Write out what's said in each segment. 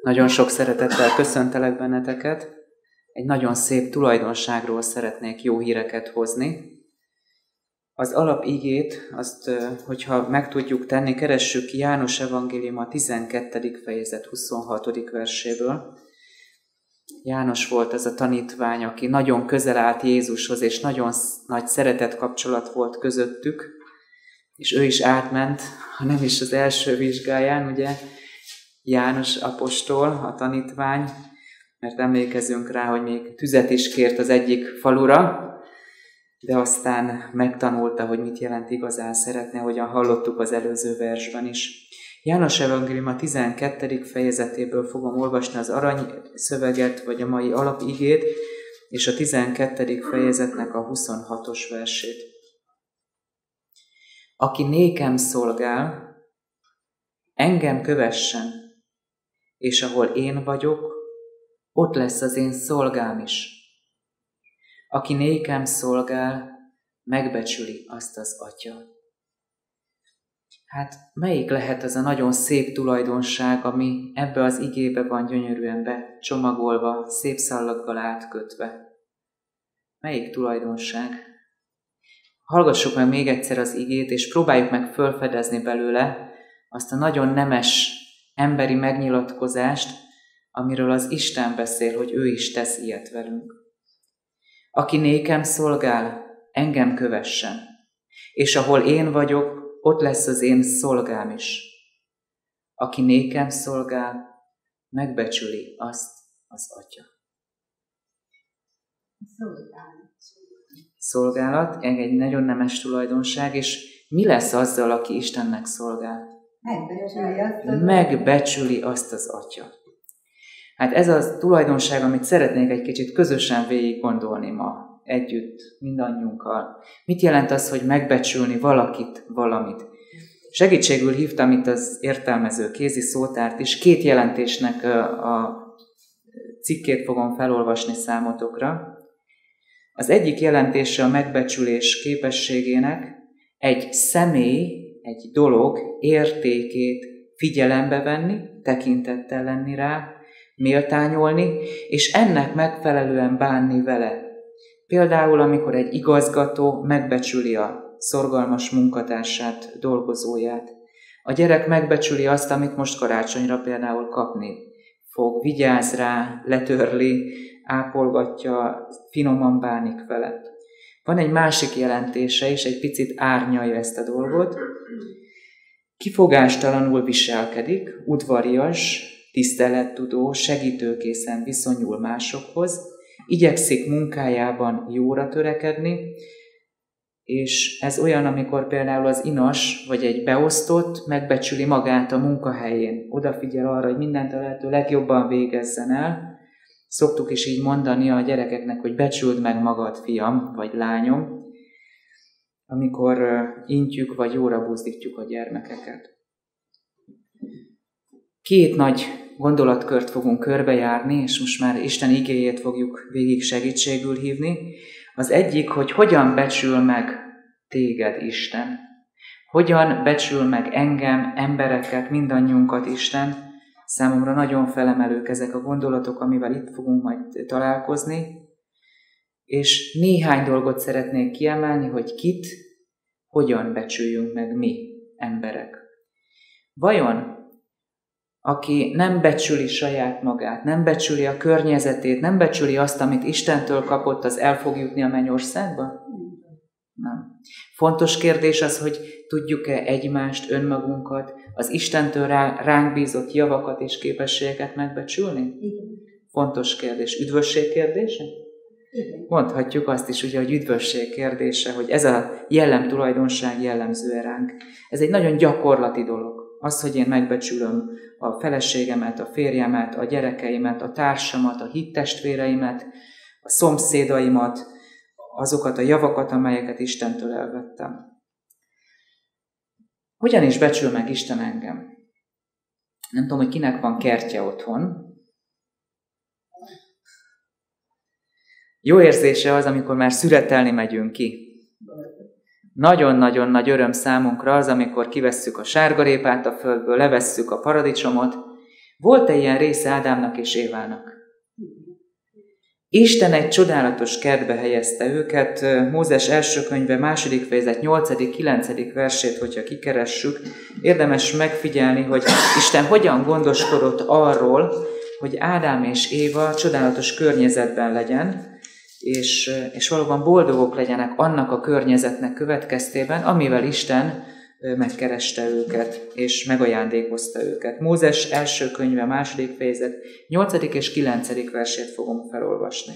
Nagyon sok szeretettel köszöntelek benneteket. Egy nagyon szép tulajdonságról szeretnék jó híreket hozni. Az alapigét, azt, hogyha meg tudjuk tenni, keressük János Evangélium a 12. fejezet 26. verséből. János volt az a tanítvány, aki nagyon közel állt Jézushoz, és nagyon nagy szeretet kapcsolat volt közöttük, és ő is átment, ha nem is az első vizsgáján, ugye, János apostol, a tanítvány, mert emlékezünk rá, hogy még tüzet is kért az egyik falura, de aztán megtanulta, hogy mit jelent igazán szeretni, ahogyan hallottuk az előző versben is. János Evangélium a 12. fejezetéből fogom olvasni az aranyszöveget, vagy a mai alapigét, és a 12. fejezetnek a 26-os versét. Aki nékem szolgál, engem kövessen, és ahol én vagyok, ott lesz az én szolgám is. Aki nékem szolgál, megbecsüli azt az Atya. Hát melyik lehet az a nagyon szép tulajdonság, ami ebbe az igébe van gyönyörűen becsomagolva, szép szallaggal átkötve? Melyik tulajdonság? Hallgassuk meg még egyszer az igét, és próbáljuk meg felfedezni belőle azt a nagyon nemes emberi megnyilatkozást, amiről az Isten beszél, hogy ő is tesz ilyet velünk. Aki nékem szolgál, engem kövessen, és ahol én vagyok, ott lesz az én szolgám is. Aki nékem szolgál, megbecsüli azt az Atya. Szolgálat, egy nagyon nemes tulajdonság, és mi lesz azzal, aki Istennek szolgál? Megbecsüli azt az Atya. Hát ez a tulajdonság, amit szeretnék egy kicsit közösen végig gondolni ma, együtt, mindannyiunkkal. Mit jelent az, hogy megbecsülni valakit, valamit? Segítségül hívtam itt az értelmező kézi szótárt is. 2 jelentésnek a cikkét fogom felolvasni számotokra. Az egyik jelentése a megbecsülés képességének egy személy, egy dolog értékét figyelembe venni, tekintettel lenni rá, méltányolni, és ennek megfelelően bánni vele. Például, amikor egy igazgató megbecsüli a szorgalmas munkatársát, dolgozóját. A gyerek megbecsüli azt, amit most karácsonyra például kapni fog, vigyáz rá, letörli, ápolgatja, finoman bánik vele. Van egy másik jelentése is, egy picit árnyalja ezt a dolgot. Kifogástalanul viselkedik, udvarias, tisztelettudó, segítőkészen viszonyul másokhoz, igyekszik munkájában jóra törekedni, és ez olyan, amikor például az inas vagy egy beosztott megbecsüli magát a munkahelyén, odafigyel arra, hogy mindent a lehető legjobban végezzen el. Szoktuk is így mondani a gyerekeknek, hogy becsüld meg magad, fiam vagy lányom, amikor intjük vagy jóra buzdítjuk a gyermekeket. 2 nagy gondolatkört fogunk körbejárni, és most már Isten igéjét fogjuk végig segítségül hívni. Az egyik, hogy hogyan becsül meg téged Isten. Hogyan becsül meg engem, embereket, mindannyiunkat Isten. Számomra nagyon felemelők ezek a gondolatok, amivel itt fogunk majd találkozni. És néhány dolgot szeretnék kiemelni, hogy kit, hogyan becsüljünk meg mi, emberek. Vajon aki nem becsüli saját magát, nem becsüli a környezetét, nem becsüli azt, amit Istentől kapott, az el fog jutni a mennyországba? Nem. Fontos kérdés az, hogy tudjuk-e egymást, önmagunkat, az Istentől ránk bízott javakat és képességeket megbecsülni? Igen. Fontos kérdés. Üdvösség kérdése? Igen. Mondhatjuk azt is, ugye, hogy üdvösség kérdése, hogy ez a jellemtulajdonság jellemző ránk. Ez egy nagyon gyakorlati dolog. Az, hogy én megbecsülöm a feleségemet, a férjemet, a gyerekeimet, a társamat, a hittestvéreimet, a szomszédaimat, azokat a javakat, amelyeket Istentől elvettem. Hogyan is becsül meg Isten engem? Nem tudom, hogy kinek van kertje otthon. Jó érzése az, amikor már szüretelni megyünk ki. Nagyon-nagyon nagy öröm számunkra az, amikor kivesszük a sárgarépát a földből, levesszük a paradicsomot, Volt-e ilyen része Ádámnak és Évának? Isten egy csodálatos kertbe helyezte őket. Mózes első könyve 2. fejezet 8.-9. versét, hogyha kikeressük, érdemes megfigyelni, hogy Isten hogyan gondoskodott arról, hogy Ádám és Éva csodálatos környezetben legyen, és valóban boldogok legyenek annak a környezetnek következtében, amivel Isten megkereste őket, és megajándékozta őket. Mózes első könyve 2. fejezet 8. és 9. versét fogom felolvasni.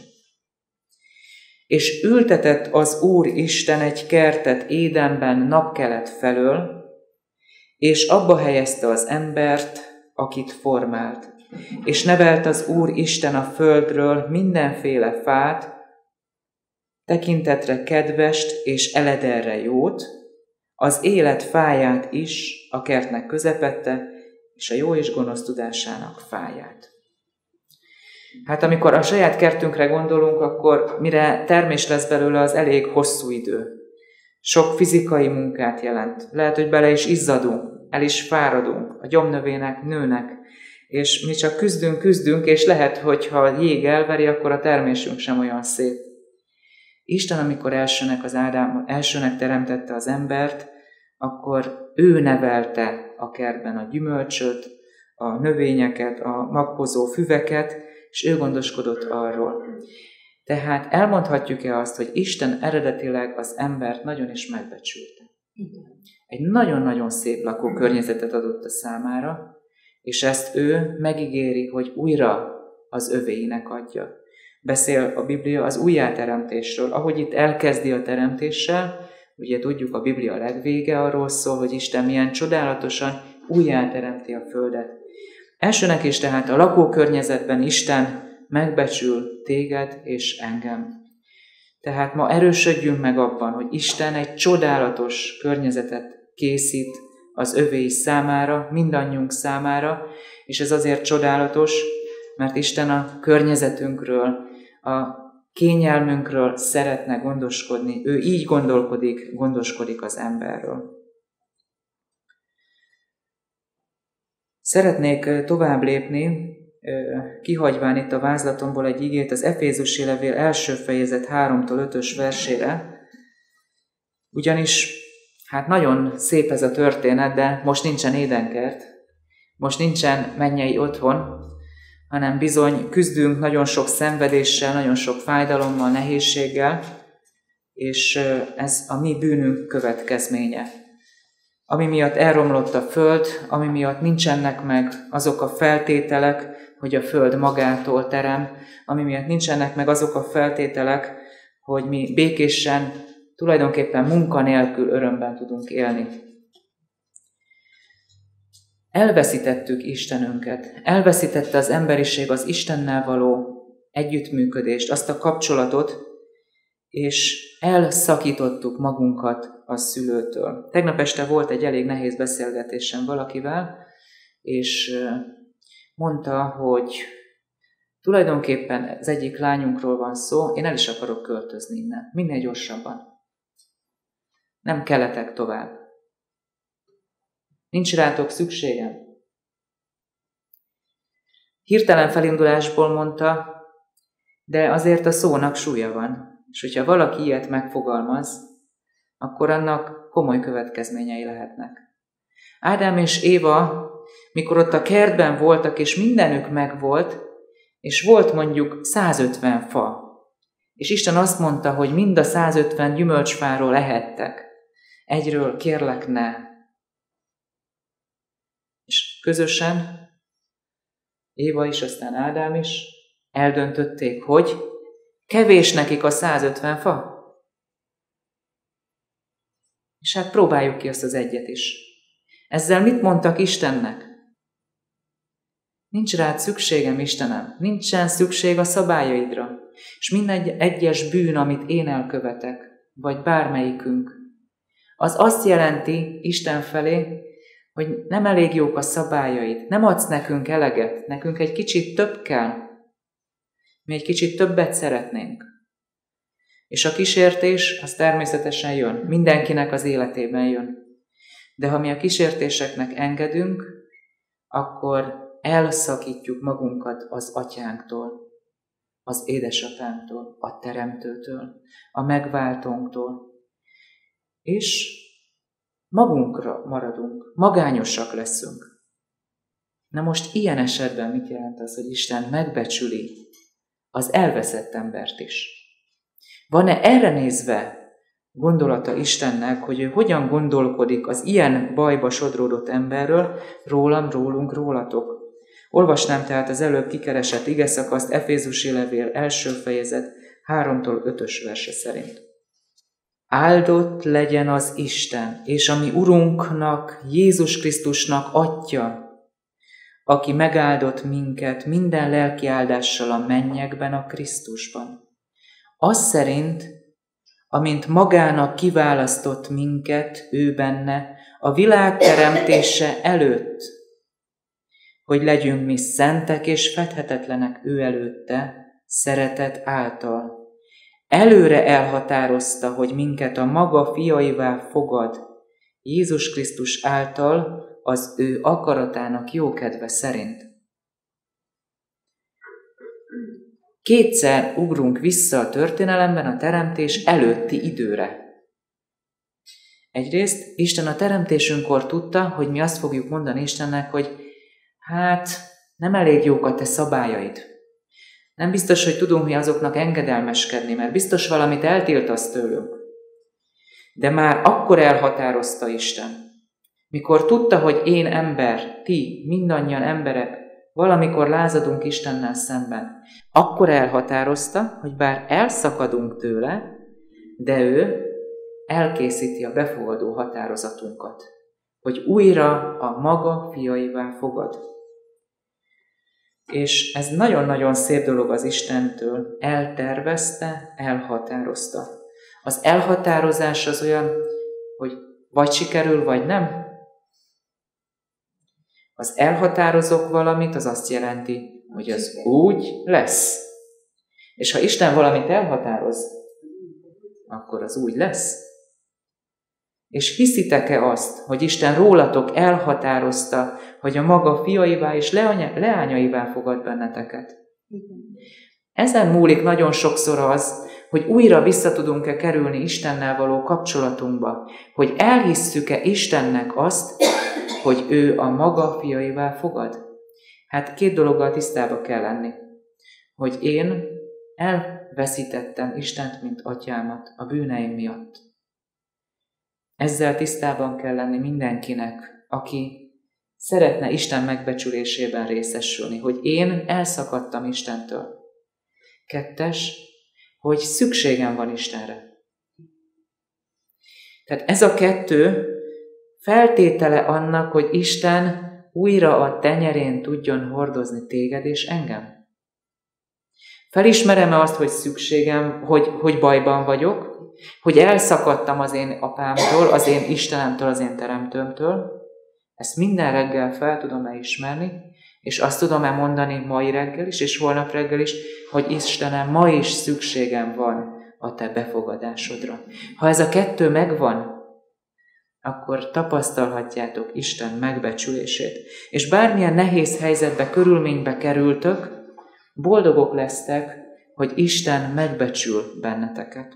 És ültetett az Úr Isten egy kertet Édenben napkelet felől, és abba helyezte az embert, akit formált. És nevelt az Úr Isten a földről mindenféle fát, tekintetre kedvest és elederre jót, az élet fáját is a kertnek közepette, és a jó és gonosz tudásának fáját. Hát amikor a saját kertünkre gondolunk, akkor mire termés lesz belőle, az elég hosszú idő. Sok fizikai munkát jelent. Lehet, hogy bele is izzadunk, el is fáradunk, a gyomnövének nőnek, és mi csak küzdünk, és lehet, hogy ha jég elveri, akkor a termésünk sem olyan szép. Isten, amikor elsőnek teremtette az embert, akkor ő nevelte a kertben a gyümölcsöt, a növényeket, a maghozó füveket, és ő gondoskodott arról. Tehát elmondhatjuk-e azt, hogy Isten eredetileg az embert nagyon is megbecsülte. Egy nagyon-nagyon szép lakókörnyezetet adott a számára, és ezt ő megígéri, hogy újra az övéinek adja. Beszél a Biblia az újjáteremtésről. Ahogy itt elkezdi a teremtéssel, ugye tudjuk, a Biblia legvége arról szól, hogy Isten milyen csodálatosan újjáteremti a földet. Elsőnek is tehát a lakókörnyezetben Isten megbecsül téged és engem. Tehát ma erősödjünk meg abban, hogy Isten egy csodálatos környezetet készít az övéi számára, mindannyiunk számára, és ez azért csodálatos, mert Isten a környezetünkről, a kényelmünkről szeretne gondoskodni. Ő így gondoskodik az emberről. Szeretnék tovább lépni, kihagyván itt a vázlatomból egy igét az Efézusi levél első fejezet 3-től 5-ös versére, ugyanis hát nagyon szép ez a történet, de most nincsen édenkert, most nincsen mennyei otthon, hanem bizony küzdünk nagyon sok szenvedéssel, nagyon sok fájdalommal, nehézséggel, és ez a mi bűnünk következménye. Ami miatt elromlott a föld, ami miatt nincsenek meg azok a feltételek, hogy a föld magától terem, ami miatt nincsenek meg azok a feltételek, hogy mi békésen, tulajdonképpen munka nélkül örömben tudunk élni. Elveszítettük Istenünket, elveszítette az emberiség az Istennel való együttműködést, azt a kapcsolatot, és elszakítottuk magunkat a szülőtől. Tegnap este volt egy elég nehéz beszélgetésem valakivel, és mondta, hogy tulajdonképpen az egyik lányunkról van szó, én el is akarok költözni innen, minél gyorsabban. Nem kelletek tovább. Nincs rátok szükségem. Hirtelen felindulásból mondta, de azért a szónak súlya van, és hogyha valaki ilyet megfogalmaz, akkor annak komoly következményei lehetnek. Ádám és Éva, mikor ott a kertben voltak, és mindenük megvolt, és volt mondjuk 150 fa, és Isten azt mondta, hogy mind a 150 gyümölcsfáról ehettek. Egyről kérlek ne. És közösen Éva is, aztán Ádám is eldöntötték, hogy kevés nekik a 150 fa. És hát próbáljuk ki azt az egyet is. Ezzel mit mondtak Istennek? Nincs rád szükségem, Istenem, nincsen szükség a szabályaidra. És minden egyes bűn, amit én elkövetek, vagy bármelyikünk, az azt jelenti Isten felé, hogy nem elég jók a szabályaid, nem adsz nekünk eleget, nekünk egy kicsit több kell, mi egy kicsit többet szeretnénk. És a kísértés, az természetesen jön, mindenkinek az életében jön. De ha mi a kísértéseknek engedünk, akkor elszakítjuk magunkat az atyánktól, az édesapánktól, a teremtőtől, a megváltónktól, és magunkra maradunk, magányosak leszünk. Na most ilyen esetben mit jelent az, hogy Isten megbecsüli az elveszett embert is? Van-e erre nézve gondolata Istennek, hogy ő hogyan gondolkodik az ilyen bajba sodródott emberről, rólam, rólunk, rólatok? Olvasnám tehát az előbb kikeresett igeszakaszt, Efézusi levél 1. fejezet 3-tól 5-ös verse szerint. Áldott legyen az Isten, és a mi Urunknak, Jézus Krisztusnak Atya, aki megáldott minket minden lelki áldással a mennyekben, a Krisztusban. Az szerint, amint magának kiválasztott minket, ő benne, a világ teremtése előtt, hogy legyünk mi szentek és fedhetetlenek ő előtte, szeretet által. Előre elhatározta, hogy minket a maga fiaivá fogad, Jézus Krisztus által, az ő akaratának jókedve szerint. Kétszer ugrunk vissza a történelemben a teremtés előtti időre. Egyrészt Isten a teremtésünkkor tudta, hogy mi azt fogjuk mondani Istennek, hogy hát nem elég jók a te szabályaid. Nem biztos, hogy tudunk mi azoknak engedelmeskedni, mert biztos valamit eltiltasz tőlünk. De már akkor elhatározta Isten, mikor tudta, hogy én ember, ti, mindannyian emberek, valamikor lázadunk Istennel szemben, akkor elhatározta, hogy bár elszakadunk tőle, de ő elkészíti a befogadó határozatunkat, hogy újra a maga fiaivá fogad. És ez nagyon-nagyon szép dolog az Istentől, eltervezte, elhatározta. Az elhatározás az olyan, hogy vagy sikerül, vagy nem. Az elhatározok valamit, az azt jelenti, hogy az úgy lesz. És ha Isten valamit elhatároz, akkor az úgy lesz. És hiszitek-e azt, hogy Isten rólatok elhatározta, hogy a maga fiaivá és leányaivá fogad benneteket? Ezen múlik nagyon sokszor az, hogy újra vissza tudunk-e kerülni Istennel való kapcsolatunkba, hogy elhisszük-e Istennek azt, hogy ő a maga fiaivá fogad. Hát két dologgal tisztába kell lenni, hogy én elveszítettem Istent, mint atyámat a bűneim miatt. Ezzel tisztában kell lenni mindenkinek, aki szeretne Isten megbecsülésében részesülni, hogy én elszakadtam Istentől. 2, hogy szükségem van Istenre. Tehát ez a 2 feltétele annak, hogy Isten újra a tenyerén tudjon hordozni téged és engem. Felismerem-e azt, hogy szükségem, hogy bajban vagyok, hogy elszakadtam az én apámtól, az én Istenemtől, az én teremtőmtől? Ezt minden reggel fel tudom-e ismerni, és azt tudom-e mondani mai reggel is, és holnap reggel is, hogy Istenem, ma is szükségem van a te befogadásodra. Ha ez a 2 megvan, akkor tapasztalhatjátok Isten megbecsülését. És bármilyen nehéz helyzetbe, körülménybe kerültök, boldogok lesztek, hogy Isten megbecsül benneteket.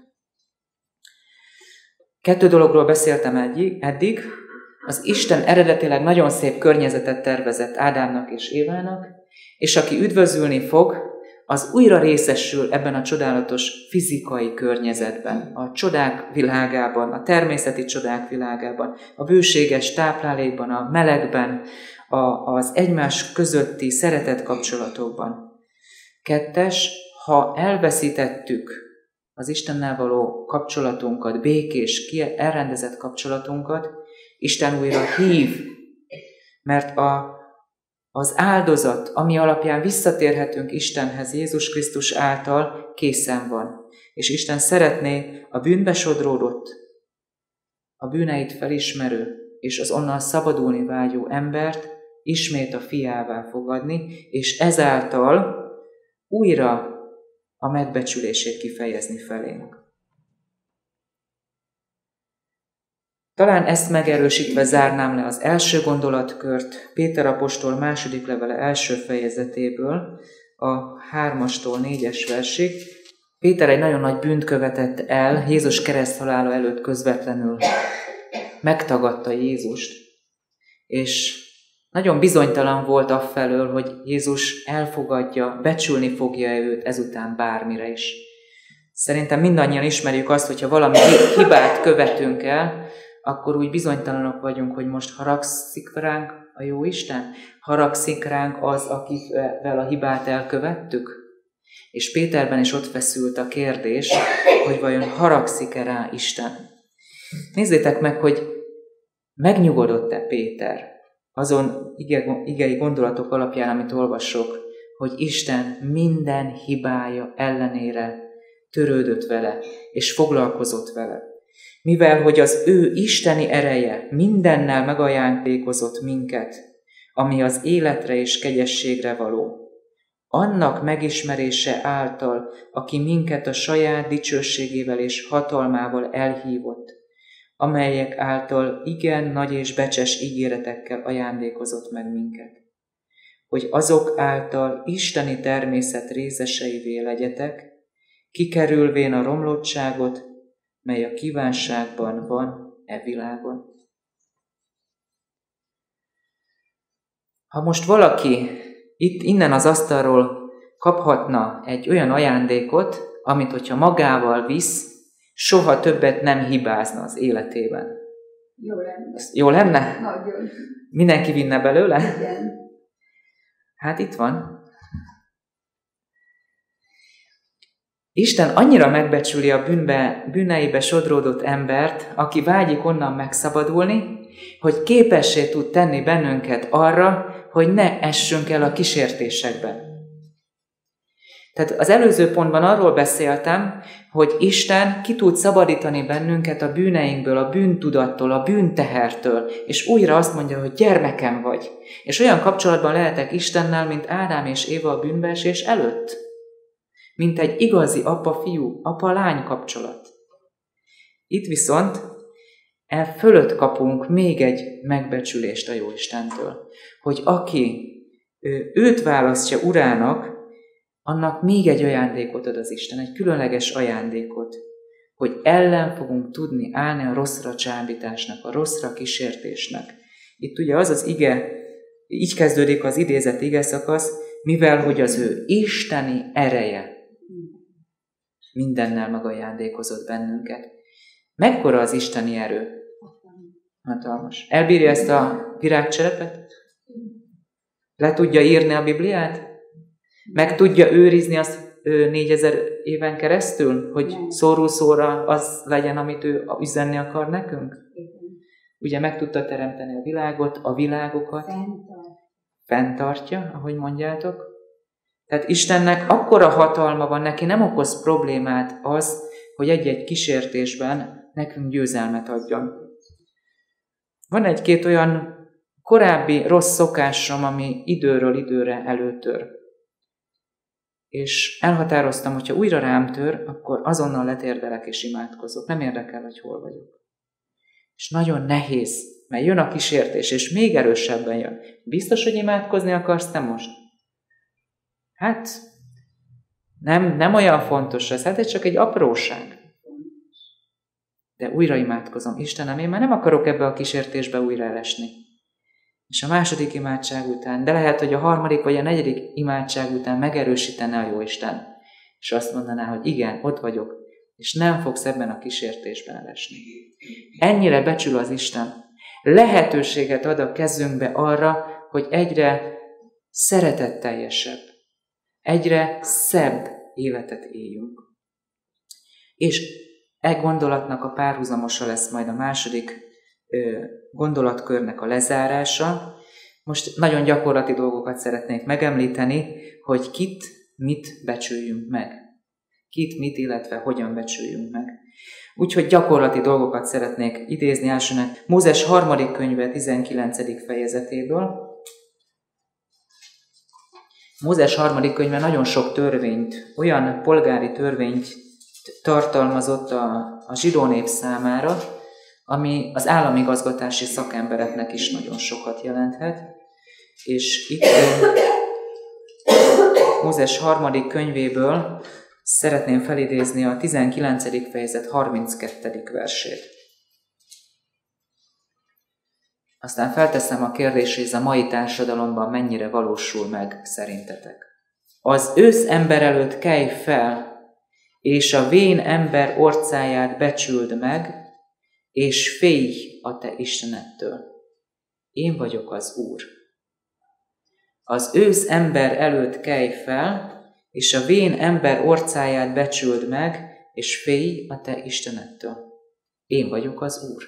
2 dologról beszéltem eddig. Az Isten eredetileg nagyon szép környezetet tervezett Ádámnak és Évának, és aki üdvözülni fog, az újra részesül ebben a csodálatos fizikai környezetben, a csodák világában, a természeti csodák világában, a bőséges táplálékban, a melegben, az egymás közötti szeretet kapcsolatokban. 2, ha elveszítettük az Istennel való kapcsolatunkat, békés, elrendezett kapcsolatunkat, Isten újra hív, mert az áldozat, ami alapján visszatérhetünk Istenhez Jézus Krisztus által, készen van. És Isten szeretné a bűnbe sodródott, a bűneit felismerő és az onnan szabadulni vágyó embert ismét a fiává fogadni, és ezáltal újra a megbecsülését kifejezni felénk. Talán ezt megerősítve zárnám le az első gondolatkört Péter apostol második levele első fejezetéből, a 3-astól 4-es versig. Péter egy nagyon nagy bűnt követett el, Jézus kereszthalála előtt közvetlenül megtagadta Jézust, és nagyon bizonytalan volt affelől, hogy Jézus elfogadja, becsülni fogja őt ezután bármire is. Szerintem mindannyian ismerjük azt, hogyha valami hibát követünk el, akkor úgy bizonytalanok vagyunk, hogy most haragszik ránk a Jóisten, haragszik ránk az, akivel a hibát elkövettük. És Péterben is ott feszült a kérdés, hogy vajon haragszik-e rá Isten. Nézzétek meg, hogy megnyugodott-e Péter azon igei gondolatok alapján, amit olvasok, hogy Isten minden hibája ellenére törődött vele, és foglalkozott vele. Mivel, hogy az ő isteni ereje mindennel megajándékozott minket, ami az életre és kegyességre való, annak megismerése által, aki minket a saját dicsőségével és hatalmával elhívott, amelyek által igen nagy és becses ígéretekkel ajándékozott meg minket, hogy azok által isteni természet részeseivé legyetek, kikerülvén a romlottságot, mely a kívánságban van e világon. Ha most valaki innen az asztalról kaphatna egy olyan ajándékot, amit hogyha magával visz, soha többet nem hibázna az életében. Jó lenne. Jó lenne? Nagyon. Mindenki vinne belőle? Igen. Hát itt van. Isten annyira megbecsüli a bűneibe sodródott embert, aki vágyik onnan megszabadulni, hogy képessé tud tenni bennünket arra, hogy ne essünk el a kísértésekben. Tehát az előző pontban arról beszéltem, hogy Isten ki tud szabadítani bennünket a bűneinkből, a bűntudattól, a bűntehertől, és újra azt mondja, hogy gyermekem vagy. És olyan kapcsolatban lehetek Istennel, mint Ádám és Éva a bűnbeesés előtt. Mint egy igazi apa-fiú, apa-lány kapcsolat. Itt viszont fölött kapunk még egy megbecsülést a Jóistentől, hogy aki őt választja urának, annak még egy ajándékot ad az Isten, egy különleges ajándékot, hogy ellen fogunk tudni állni a rosszra csábításnak, a rosszra kísértésnek. Itt ugye az az ige, így kezdődik az idézett ige szakasz, mivel hogy az ő isteni ereje mindennel megajándékozott bennünket. Mekkora az isteni erő? Hatalmas. Elbírja ezt a virágcserepet? Le tudja írni a Bibliát? Meg tudja őrizni azt 4000 éven keresztül, hogy szóról szóra az legyen, amit ő üzenni akar nekünk? Ugye meg tudta teremteni a világot, a világokat. Fenntartja, ahogy mondjátok. Tehát Istennek akkora hatalma van, neki nem okoz problémát az, hogy egy-egy kísértésben nekünk győzelmet adjon. Van egy-két olyan korábbi rossz szokásom, ami időről időre előtör. És elhatároztam, hogyha újra rám tör, akkor azonnal letérdelek és imádkozok. Nem érdekel, hogy hol vagyok. És nagyon nehéz, mert jön a kísértés, és még erősebben jön. Biztos, hogy imádkozni akarsz te most? Hát, nem olyan fontos ez, hát ez csak egy apróság. De újra imádkozom. Istenem, én már nem akarok ebbe a kísértésbe újra elesni. És a második imádság után, de lehet, hogy a harmadik vagy a negyedik imádság után megerősítene a Jóisten, és azt mondaná, hogy igen, ott vagyok, és nem fogsz ebben a kísértésben elesni. Ennyire becsül az Isten. Lehetőséget ad a kezünkbe arra, hogy egyre szeretetteljesebb, egyre szebb életet éljünk. És gondolatnak a párhuzamosa lesz majd a második gondolatkörnek a lezárása. Most nagyon gyakorlati dolgokat szeretnék megemlíteni, hogy kit, mit becsüljünk meg. Kit, mit, illetve hogyan becsüljünk meg. Úgyhogy gyakorlati dolgokat szeretnék idézni elsőnek Mózes 3. könyve 19. fejezetéből. Mózes 3. könyve nagyon sok törvényt, olyan polgári törvényt tartalmazott a zsidó nép számára, ami az államigazgatási szakembereknek is nagyon sokat jelenthet. És itt Mózes 3. könyvéből szeretném felidézni a 19. fejezet 32. versét. Aztán felteszem a kérdést, hogy ez a mai társadalomban mennyire valósul meg szerintetek. Az ősz ember előtt kelj fel, és a vén ember orcáját becsüld meg, és félj a te Istenedtől. Én vagyok az Úr. Az ősz ember előtt kelj fel, és a vén ember orcáját becsüld meg, és félj a te Istenedtől. Én vagyok az Úr.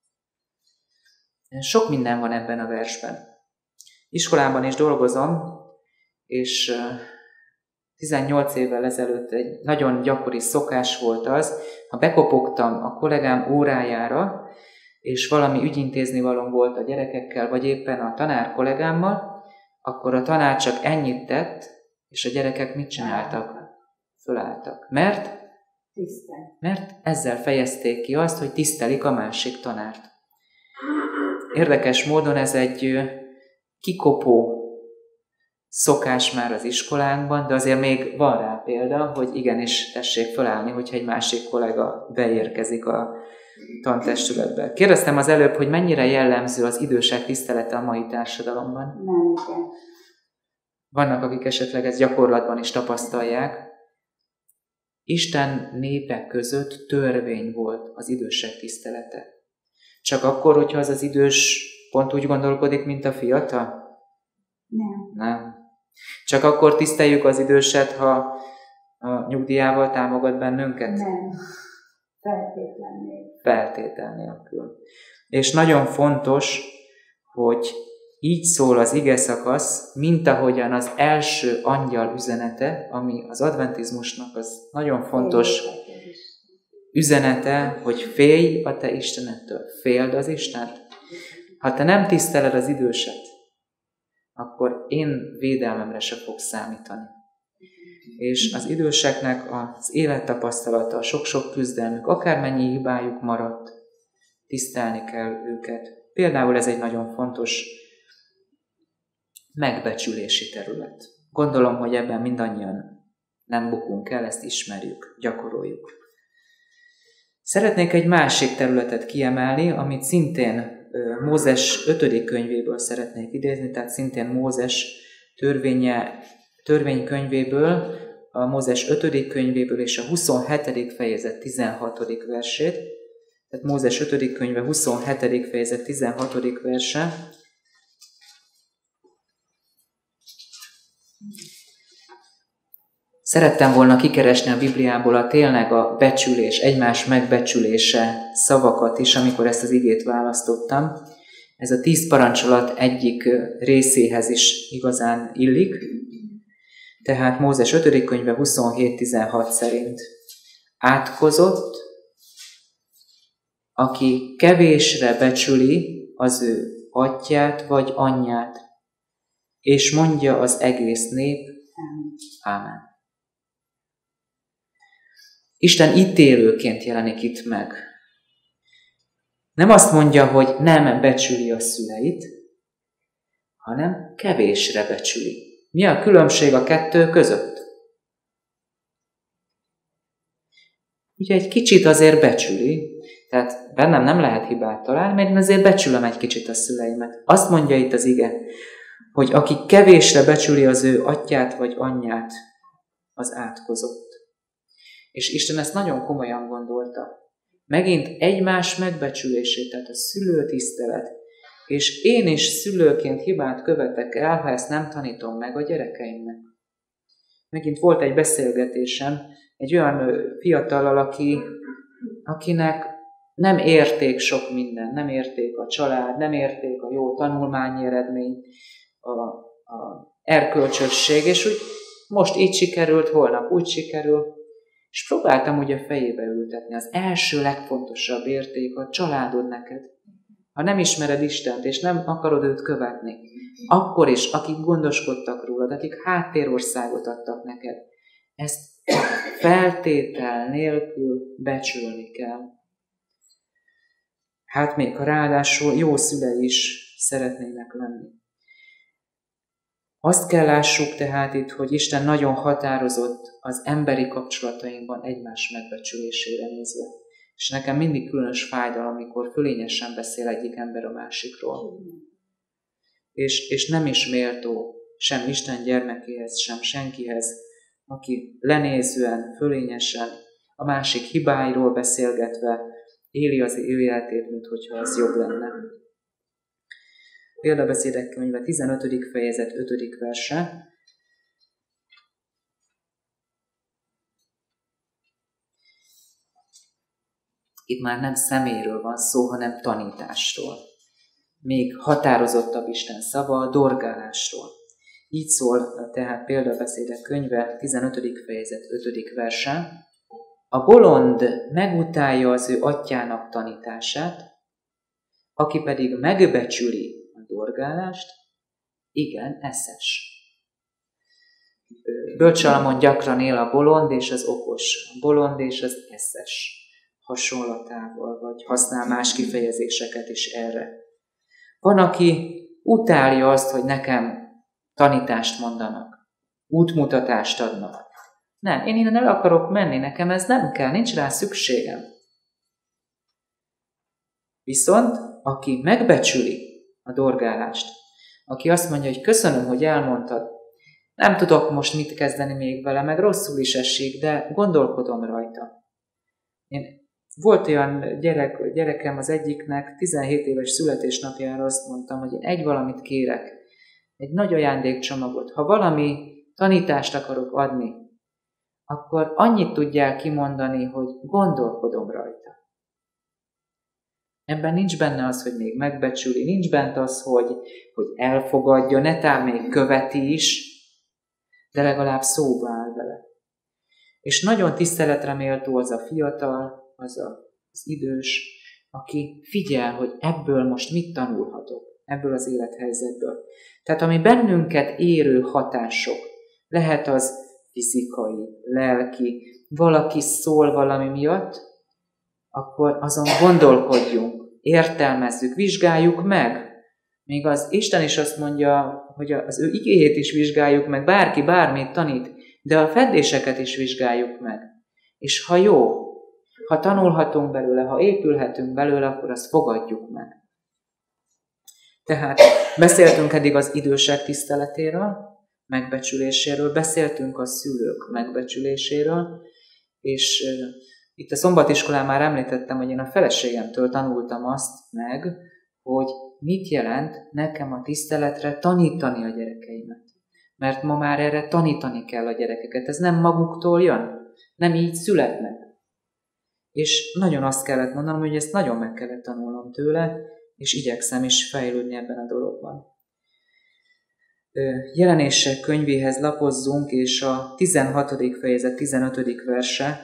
Sok minden van ebben a versben. Iskolában is dolgozom, és 18 évvel ezelőtt egy nagyon gyakori szokás volt az, ha bekopogtam a kollégám órájára, és valami ügyintézni valóm volt a gyerekekkel, vagy éppen a tanár kollégámmal, akkor a tanár csak ennyit tett, és a gyerekek mit csináltak? Fölálltak. Mert ezzel fejezték ki azt, hogy tisztelik a másik tanárt. Érdekes módon ez egy kikopó szokás már az iskolánkban, de azért még van rá példa, hogy igenis tessék fölállni, hogyha egy másik kollega beérkezik a tantestületbe. Kérdeztem az előbb, hogy mennyire jellemző az idősek tisztelete a mai társadalomban. Nem, igen. Vannak, akik esetleg ezt gyakorlatban is tapasztalják. Isten népe között törvény volt az idősek tisztelete. Csak akkor, hogyha az idős pont úgy gondolkodik, mint a fiatal? Nem. Csak akkor tiszteljük az időset, ha a nyugdíjával támogat bennünket? Nem. Feltétlenül. Feltétel nélkül. És nagyon fontos, hogy így szól az ige szakasz, mint ahogyan az első angyal üzenete, ami az adventizmusnak az nagyon fontos üzenete, hogy félj a te Istenedtől. Féld az Istent. Ha te nem tiszteled az időset, akkor én védelmemre se fog számítani. És az időseknek az élettapasztalata, a sok-sok küzdelmük, akármennyi hibájuk maradt, tisztelni kell őket. Például ez egy nagyon fontos megbecsülési terület. Gondolom, hogy ebben mindannyian nem bukunk el, ezt ismerjük, gyakoroljuk. Szeretnék egy másik területet kiemelni, amit szintén Mózes 5. könyvéből szeretnék idézni, tehát szintén Mózes törvénykönyvéből, a Mózes 5. könyvéből és a 27. fejezet 16. versét. Tehát Mózes 5. könyve 27. fejezet 16. verse. Szerettem volna kikeresni a Bibliából tényleg a becsülés, egymás megbecsülése szavakat is, amikor ezt az igét választottam. Ez a 10 parancsolat egyik részéhez is igazán illik. Tehát Mózes 5. könyve 27-16 szerint átkozott, aki kevésre becsüli az ő atyját vagy anyját, és mondja az egész nép, Ámen. Isten ítélőként jelenik itt meg. Nem azt mondja, hogy nem becsüli a szüleit, hanem kevésre becsüli. Mi a különbség a kettő között? Ugye egy kicsit azért becsüli, tehát bennem nem lehet hibát találni, mert én azért becsülöm egy kicsit a szüleimet. Azt mondja itt az ige, hogy aki kevésre becsüli az ő atyját vagy anyját, az átkozott. És Isten ezt nagyon komolyan gondolta. Megint egymás megbecsülését, tehát a szülőtisztelet. És én is szülőként hibát követek el, ha ezt nem tanítom meg a gyerekeimnek. Megint volt egy beszélgetésem egy olyan fiatallal, akinek nem érték sok minden, nem érték a család, nem érték a jó tanulmányi eredmény, a erkölcsösség, és úgy most így sikerült, holnap úgy sikerül. És próbáltam úgy a fejébe ültetni, az első legfontosabb érték a családod neked. Ha nem ismered Istent, és nem akarod őt követni, akkor is, akik gondoskodtak rólad, akik háttérországot adtak neked, ezt feltétel nélkül becsülni kell. Hát még ha ráadásul jó szülei is szeretnének lenni. Azt kell lássuk tehát itt, hogy Isten nagyon határozott az emberi kapcsolatainkban egymás megbecsülésére nézve. És nekem mindig különös fájdalom, amikor fölényesen beszél egyik ember a másikról. És nem is méltó sem Isten gyermekéhez, sem senkihez, aki lenézően, fölényesen, a másik hibáiról beszélgetve éli az ő életét, minthogyha az jobb lenne. Példabeszédek könyve 15. fejezet 5. verse. Itt már nem személyről van szó, hanem tanításról. Még határozottabb Isten szava a dorgálásról. Így szól tehát Példabeszédek könyve 15. fejezet 5. verse. A bolond megutálja az ő atyjának tanítását, aki pedig megbecsüli a dorgálást, igen, eszes. Bölcs Salamon gyakran él a bolond és az okos, a bolond és az eszes hasonlatával, vagy használ más kifejezéseket is erre. Van, aki utálja azt, hogy nekem tanítást mondanak, útmutatást adnak. Nem, én innen el akarok menni, nekem ez nem kell, nincs rá szükségem. Viszont, aki megbecsüli a dorgálást, aki azt mondja, hogy köszönöm, hogy elmondtad, nem tudok most mit kezdeni még vele, meg rosszul is esik, de gondolkodom rajta. Volt olyan gyerekem az egyiknek, 17 éves születésnapjára azt mondtam, hogy én egy valamit kérek, egy nagy ajándékcsomagot. Ha valami tanítást akarok adni, akkor annyit tudjál kimondani, hogy gondolkodom rajta. Ebben nincs benne az, hogy még megbecsüli, nincs benne az, hogy elfogadja, netán még követi is, de legalább szóba áll vele. És nagyon tiszteletre méltó az a fiatal, az idős, aki figyel, hogy ebből most mit tanulhatok, ebből az élethelyzetből. Tehát ami bennünket érő hatások, lehet az fizikai, lelki, valaki szól valami miatt, akkor azon gondolkodjunk, értelmezzük, vizsgáljuk meg. Még az Isten is azt mondja, hogy az ő igéjét is vizsgáljuk meg, bárki bármit tanít, de a fedéseket is vizsgáljuk meg. És ha jó, ha tanulhatunk belőle, ha épülhetünk belőle, akkor azt fogadjuk meg. Tehát beszéltünk eddig az idősek tiszteletéről, megbecsüléséről, beszéltünk a szülők megbecsüléséről, és itt a szombatiskolán már említettem, hogy én a feleségemtől tanultam azt meg, hogy mit jelent nekem a tiszteletre tanítani a gyerekeimet. Mert ma már erre tanítani kell a gyerekeket. Ez nem maguktól jön, nem így születnek. És nagyon azt kellett mondanom, hogy ezt nagyon meg kellett tanulnom tőle, és igyekszem is fejlődni ebben a dologban. Jelenések könyvéhez lapozzunk, és a 16. fejezet 15. verse,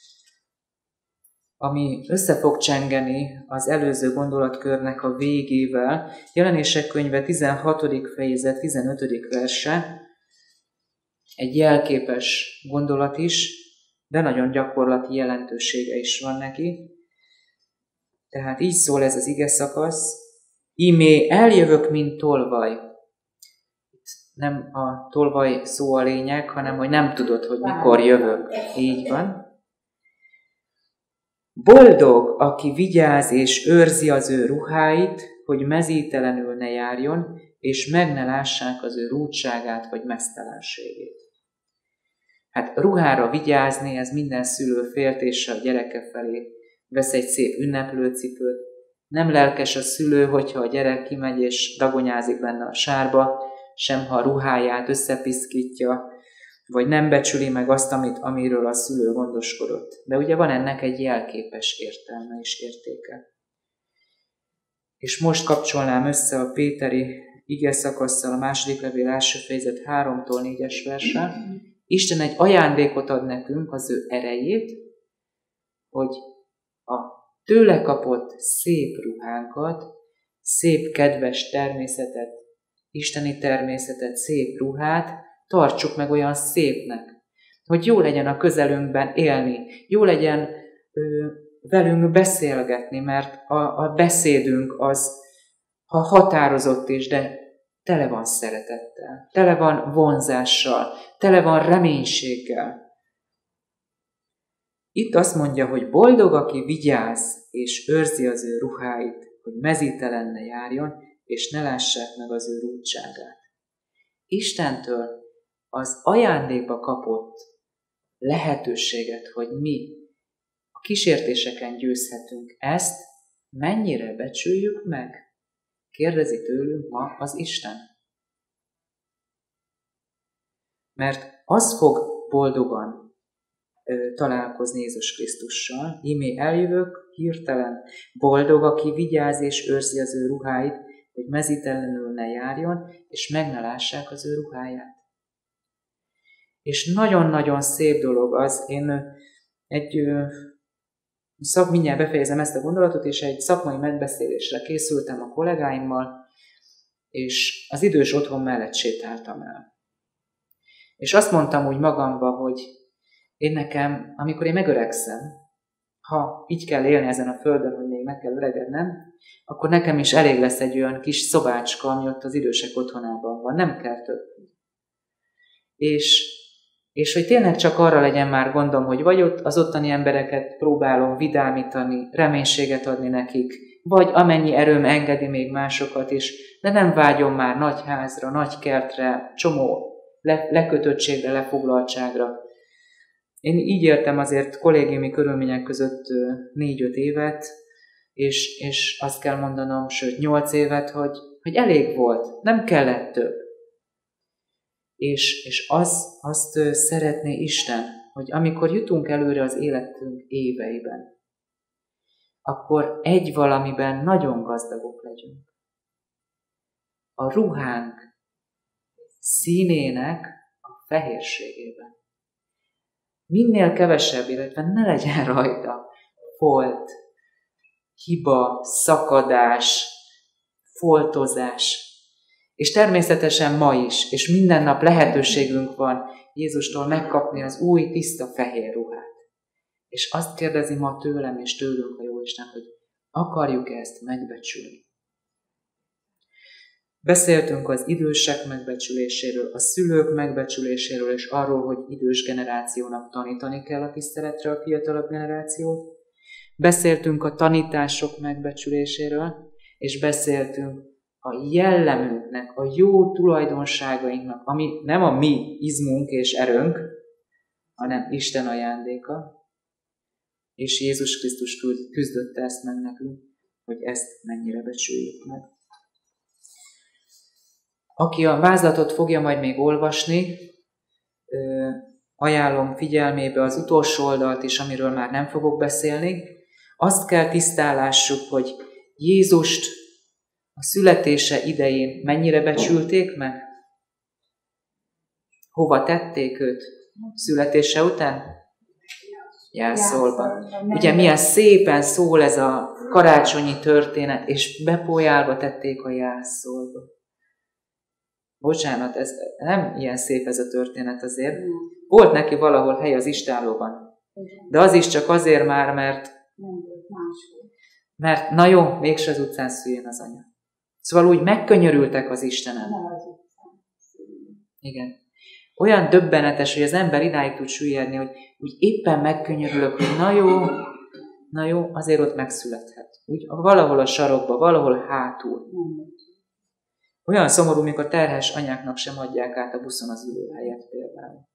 ami össze fog csengeni az előző gondolatkörnek a végével. Jelenések könyve 16. fejezet 15. verse, egy jelképes gondolat is, de nagyon gyakorlati jelentősége is van neki. Tehát így szól ez az ige szakasz: Ímé eljövök, mint tolvaj. Nem a tolvaj szó a lényeg, hanem hogy nem tudod, hogy mikor jövök. Így van. Boldog, aki vigyáz és őrzi az ő ruháit, hogy mezítelenül ne járjon, és meg ne lássák az ő rúdságát vagy meztelenségét. Hát ruhára vigyázni, ez minden szülő féltése a gyereke felé. Vesz egy szép ünneplőcipőt. Nem lelkes a szülő, hogyha a gyerek kimegy és dagonyázik benne a sárba, sem ha a ruháját összepiszkítja, vagy nem becsüli meg azt, amiről a szülő gondoskodott. De ugye van ennek egy jelképes értelme és értéke. És most kapcsolnám össze a péteri ige szakasszal, a második levél első fejezet 3-tól 4-es verse. Isten egy ajándékot ad nekünk, az ő erejét, hogy a tőle kapott szép ruhánkat, szép kedves természetet, isteni természetet, szép ruhát tartsuk meg olyan szépnek, hogy jó legyen a közelünkben élni, jó legyen velünk beszélgetni, mert a beszédünk az, ha határozott is, de tele van szeretettel, tele van vonzással, tele van reménységgel. Itt azt mondja, hogy boldog, aki vigyáz és őrzi az ő ruháit, hogy mezítelen ne járjon, és ne lássák meg az ő rúdságát. Istentől az ajándékba kapott lehetőséget, hogy mi a kísértéseken győzhetünk, ezt mennyire becsüljük meg? Kérdezi tőlünk ma az Isten. Mert az fog boldogan találkozni Jézus Krisztussal, ímé eljövök, hirtelen, boldog, aki vigyáz és őrzi az ő ruháit, hogy mezítelenül ne járjon, és meg ne lássák az ő ruháját. És nagyon-nagyon szép dolog az, én mindjárt befejezem ezt a gondolatot, és egy szakmai megbeszélésre készültem a kollégáimmal, és az idős otthon mellett sétáltam el. És azt mondtam úgy magamba, hogy amikor én megöregszem, ha így kell élni ezen a földön, hogy még meg kell öregednem, akkor nekem is elég lesz egy olyan kis szobácska, ami ott az idősek otthonában van, nem kell több. És hogy tényleg csak arra legyen már gondom, hogy vagy ott az ottani embereket próbálom vidámítani, reménységet adni nekik, vagy amennyi erőm engedi még másokat is, de nem vágyom már nagy házra, nagy kertre, csomó lekötöttségre, lefoglaltságra. Én így éltem azért kollégiumi körülmények között 4-5 évet, és azt kell mondanom, sőt 8 évet, hogy elég volt, nem kellett több. És azt szeretné Isten, hogy amikor jutunk előre az életünk éveiben, akkor egy valamiben nagyon gazdagok legyünk. A ruhánk színének a fehérségében. Minél kevesebb, illetve ne legyen rajta folt, hiba, szakadás, foltozás. És természetesen ma is, és minden nap lehetőségünk van Jézustól megkapni az új, tiszta fehér ruhát. És azt kérdezi ma tőlem és tőlünk a Jóisten, hogy akarjuk ezt megbecsülni. Beszéltünk az idősek megbecsüléséről, a szülők megbecsüléséről, és arról, hogy idős generációnak tanítani kell a tiszteletre a fiatalabb generációt. Beszéltünk a tanítások megbecsüléséről, és beszéltünk a jellemünknek, a jó tulajdonságainknak, ami nem a mi izmunk és erőnk, hanem Isten ajándéka. És Jézus Krisztus küzdötte ezt meg nekünk, hogy ezt mennyire becsüljük meg. Aki a vázlatot fogja majd még olvasni, ajánlom figyelmébe az utolsó oldalt is, amiről már nem fogok beszélni. Azt kell tisztálássuk, hogy Jézust a születése idején mennyire becsülték meg? Hova tették őt születése után? Jászolba. Ugye milyen szépen szól ez a karácsonyi történet, és bepójálva tették a jászolba. Bocsánat, ez nem ilyen szép ez a történet azért. Volt neki valahol hely az istállóban. De az is csak azért már, mert na jó, mégse az utcán szüljön az anya. Szóval úgy megkönyörültek az Istenem. Igen. Olyan döbbenetes, hogy az ember idáig tud süllyedni, hogy úgy éppen megkönyörülök, hogy na jó, azért ott megszülethet. Úgy valahol a sarokba, valahol hátul. Olyan szomorú, mikor terhes anyáknak sem adják át a buszon az ülőhelyet például.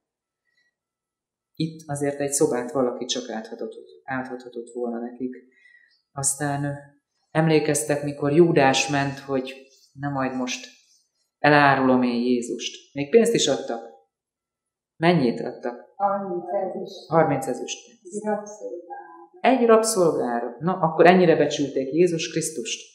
Itt azért egy szobát valaki csak átadhatott volna nekik. Aztán emlékeztek, mikor Júdás ment, hogy na majd most elárulom én Jézust. Még pénzt is adtak. Mennyit adtak? 30 ezüst. Egy rabszolgára. Na, akkor ennyire becsülték Jézus Krisztust.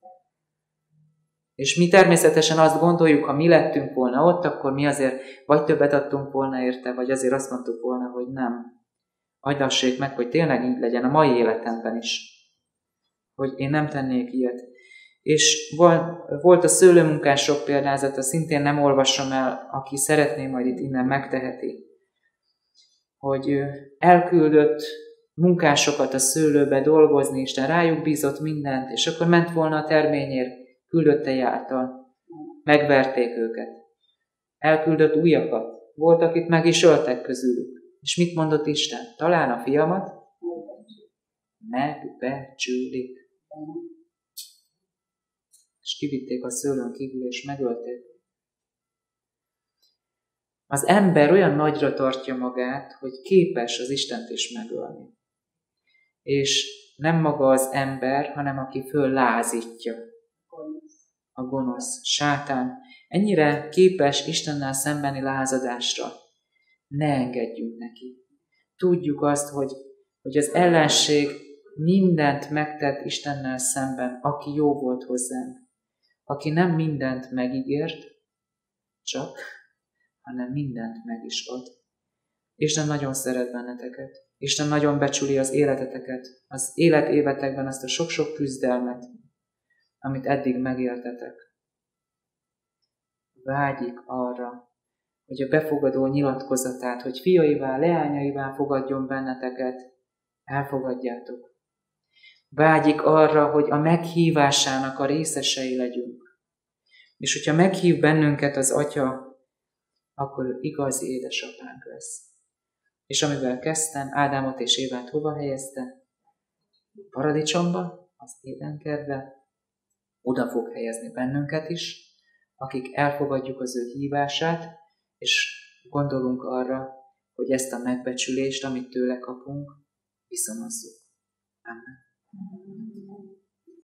És mi természetesen azt gondoljuk, ha mi lettünk volna ott, akkor mi azért vagy többet adtunk volna érte, vagy azért azt mondtuk volna, hogy nem. Adjassék meg, hogy tényleg így legyen a mai életemben is. Hogy én nem tennék ilyet. És volt a szőlőmunkások példázata, szintén nem olvasom el, aki szeretné, majd itt innen megteheti. Hogy elküldött munkásokat a szőlőbe dolgozni, Isten rájuk bízott mindent, és akkor ment volna a terményért küldöttei által. Megverték őket. Elküldött újakat. Volt, akit meg is öltek közülük. És mit mondott Isten? Talán a fiamat megbecsülik. És kivitték a szőlőn kívül, és megölték. Az ember olyan nagyra tartja magát, hogy képes az Istent is megölni. És nem maga az ember, hanem aki föllázítja. A gonosz, sátán. Ennyire képes Istennel szembeni lázadásra. Ne engedjünk neki. Tudjuk azt, hogy az ellenség mindent megtett Istennel szemben, aki jó volt hozzánk. Aki nem mindent megígért, csak, hanem mindent meg is ad. Isten nagyon szeret benneteket. Isten nagyon becsüli az életeteket, az életévetekben azt a sok-sok küzdelmet, amit eddig megéltetek. Vágyik arra, hogy a befogadó nyilatkozatát, hogy fiaivá, leányaivá fogadjon benneteket, elfogadjátok. Vágyik arra, hogy a meghívásának a részesei legyünk. És hogyha meghív bennünket az Atya, akkor igazi édesapánk lesz. És amivel kezdtem, Ádámot és Évát hova helyezte? Paradicsomba, az édenkertbe, oda fog helyezni bennünket is, akik elfogadjuk az ő hívását, és gondolunk arra, hogy ezt a megbecsülést, amit tőle kapunk, viszonozzuk. Amen.